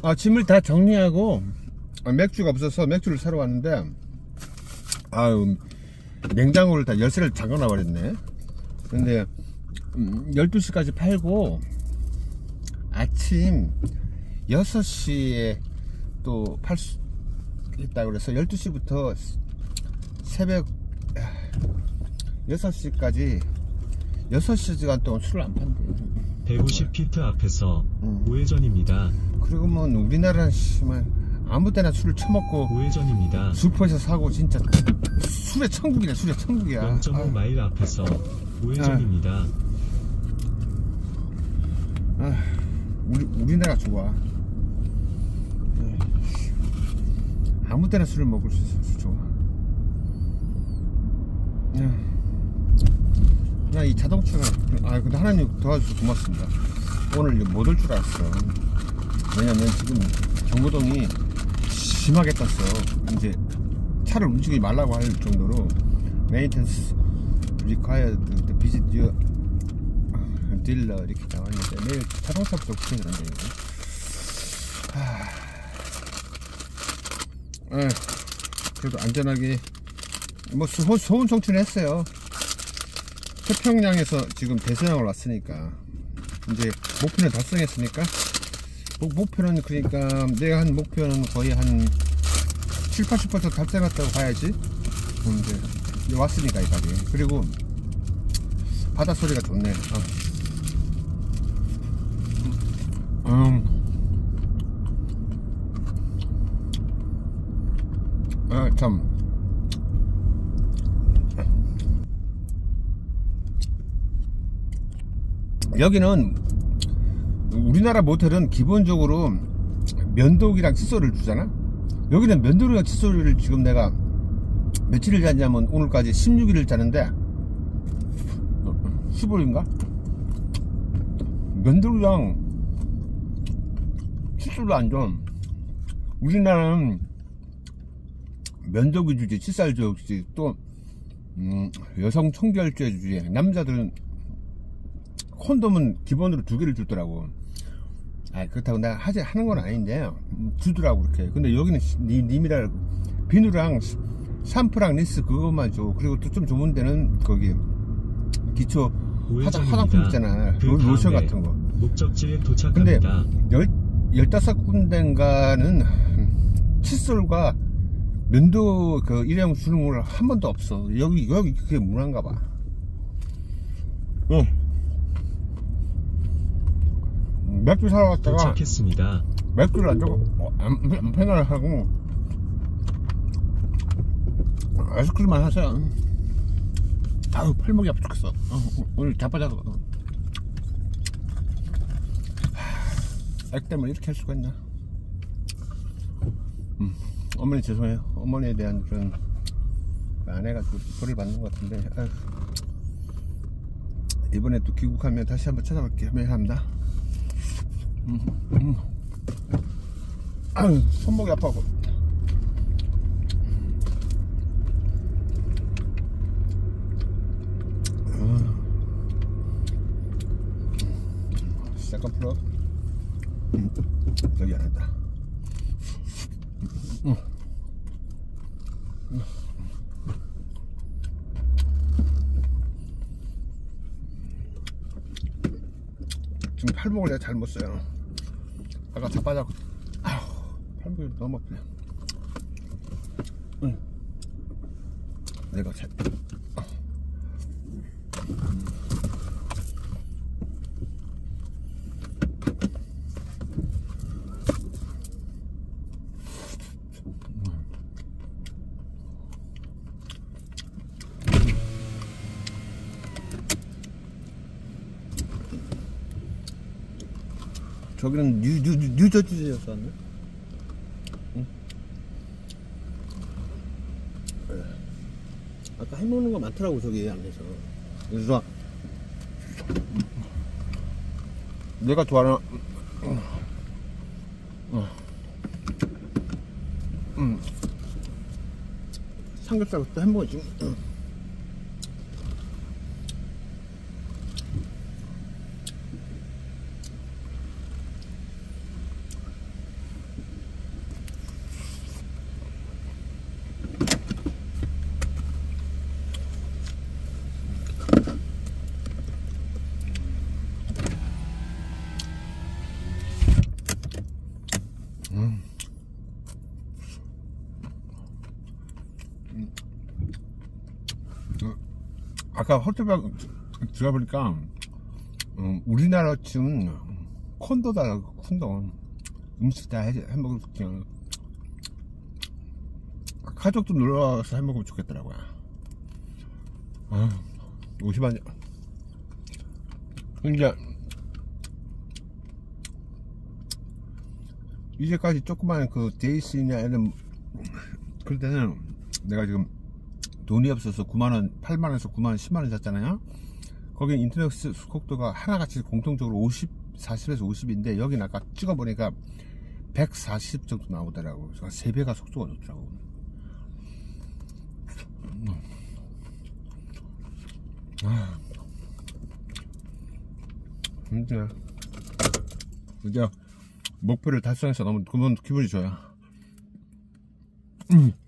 짐을 다 정리하고 맥주가 없어서 맥주를 사러 왔는데 아유 냉장고를 다 열쇠를 잠궈놔 버렸네. 근데 12시까지 팔고 아침 6시에 또 팔 수 있다 그래서 12시부터 새벽 6시까지 6시간 동안 술을 안 판대요. 150피트 앞에서 우회전입니다. 그리고 뭐 우리나라는 심한 아무 때나 술을 처먹고 우회전입니다. 슈퍼에서 사고 진짜 술의 천국이네. 술의 천국이야. 0.5마일 앞에서 우회전입니다. 우리나라 좋아. 아무 때나 술을 먹을 수 있어서 좋아. 그냥 이 자동차가 근데 하나님 도와주셔서 고맙습니다. 오늘 못 올 줄 알았어. 왜냐면 지금 경고등이 심하게 떴어. 이제 차를 움직이지 말라고 할 정도로 maintenance required to visit your dealer 이렇게 나와있는데 매일 자동차부터 붙여주는데 그래도 안전하게 뭐 소은 청취를 했어요. 태평양에서 지금 대서양을 왔으니까 이제 목표는 달성했으니까 목표는 그러니까 내가 한 목표는 거의 한 70~80% 달성했다고 봐야지. 이제 왔으니까 이 가게. 그리고 바다 소리가 좋네. 참 여기는 우리나라 모텔은 기본적으로 면도기랑 칫솔을 주잖아. 여기는 면도기랑 칫솔을 지금 내가 며칠을 잤냐면 오늘까지 16일을 자는데 15일인가? 면도기랑 칫솔도 안 줘. 우리나라는 면도기 주지, 칫솔 주지, 또 여성 청결제 주지. 남자들은 콘돔은 기본으로 2개를 주더라고. 그렇다고 내가 하는 건 아닌데 주더라고 그렇게. 근데 여기는 님이라 비누랑 샴푸랑 리스 그것만 줘. 그리고 또 좀 좋은 데는 거기 기초 화장품 있잖아. 로션 같은 거. 목적지에 도착합니다. 근데 15군데인가는 칫솔과 면도 그 일회용 주는 걸 한 번도 없어. 여기 그게 문화인가 봐. 맥주 사러 갔다가 도착했습니다. 맥주를 안 주고 안 패널 하고 아이스크림만 하세요. 아유 팔목이 아파 죽겠어. 오늘 자빠져서 액 때문에 이렇게 할 수가 있나. 어머니 죄송해요. 어머니에 대한 그런 아내가 벌을 받는 것 같은데 이번에 또 귀국하면 다시 한번 찾아볼게요. 미안합니다. 아유 손목이 아파고. 잠깐 풀어. 여기 안 한다. 지금 팔목을 내가 잘못 써요. 아까 자빠졌고 팔목이 너무 아프네. 내가 잘 저기는 뉴저지였었네. 아까 해먹는 거 많더라고 저기 안에서. 그래서 내가 좋아하는 삼겹살부터 햄버거지. 아까 호텔방 들어가 보니까 우리나라 지금 콘도다. 콘도 음식 다 해먹을 수 있죠. 가족도 놀러와서 해먹으면 좋겠더라고요. 50만. 이제 이제까지 조그만 그 데이스냐 이런 그럴 때는 내가 지금 돈이 없어서 9만원 8만원에서 9만원 10만원 샀잖아요. 거기 인터넷 속도가 하나같이 공통적으로 40에서 50인데 여긴 아까 찍어보니까 140 정도 나오더라고. 3배가 속도가 좋더라고. 진짜 목표를 달성해서 너무 기분이 좋아요.